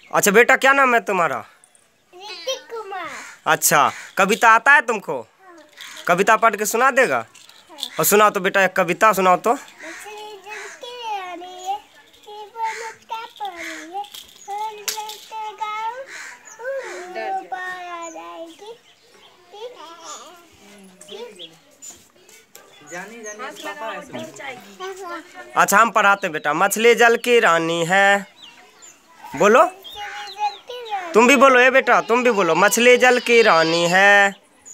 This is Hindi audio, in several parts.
अच्छा बेटा, क्या नाम है तुम्हारा? ऋतिक कुमार। अच्छा, कविता आता है तुमको? कविता पढ़ के सुना देगा? और सुनाओ तो बेटा, एक कविता सुनाओ तो। अच्छा, हम पढ़ाते बेटा। मछली जल की रानी है। बोलो, तुम भी बोलो। ये बेटा तुम भी बोलो। मछली जल की रानी है,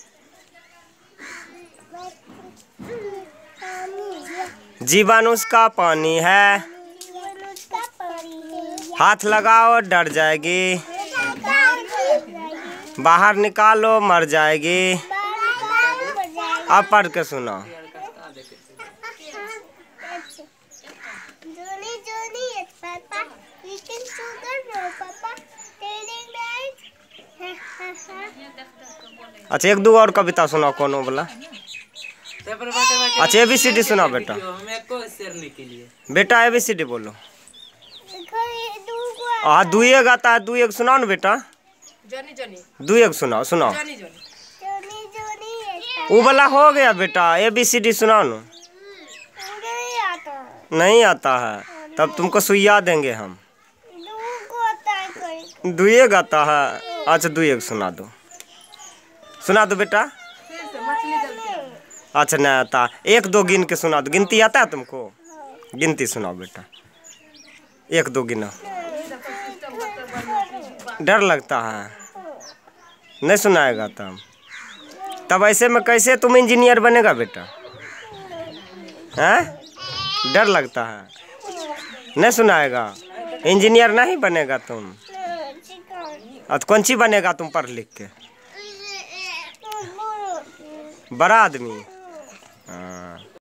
जीवन उसका पानी है, हाथ लगाओ डर जाएगी, बाहर निकालो मर जाएगी। अब पढ़ के सुना। अच्छा, एक दो और कविता सुनाओ कोनो बोला। अच्छा, ABCD सुनाओ बेटा। बेटा ABCD बोलो। हाँ, दुई गाता है, दुई सुनाओ ना बेटा। दुई सुनाओ सुनाओ। वो वाला हो गया बेटा, ABCD सुनाओ ना। नहीं आता है, तब तुमको सुइया देंगे हम। दुई गाता है। अच्छा, दुई सुना दो। सुना दो बेटा। अच्छा, नहीं आता। एक दो गिन के सुना दो। गिनती आता है तुमको? गिनती सुनाओ बेटा। एक दो गिना। डर लगता है, नहीं सुनाएगा तब ऐसे में कैसे तुम इंजीनियर बनेगा बेटा? हैं? डर लगता है, नहीं सुनाएगा। इंजीनियर नहीं बनेगा तुम। अब कौन सी बनेगा तुम पढ़ लिख के? बड़ा आदमी। हाँ।